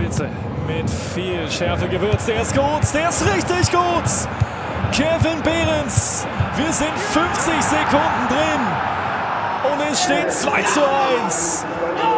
Spitze mit viel Schärfe gewürzt. Der ist gut, der ist richtig gut. Kevin Behrens, wir sind 50 Sekunden drin und es steht 2:1.